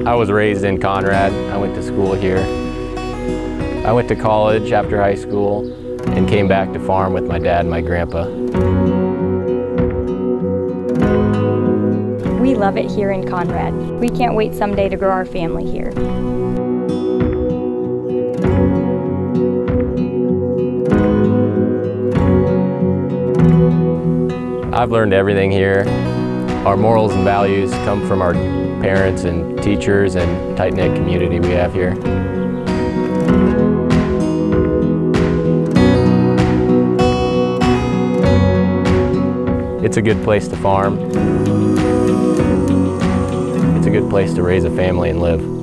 I was raised in Conrad. I went to school here. I went to college after high school and came back to farm with my dad and my grandpa. We love it here in Conrad. We can't wait someday to grow our family here. I've learned everything here. Our morals and values come from our parents and teachers and tight-knit community we have here. It's a good place to farm. It's a good place to raise a family and live.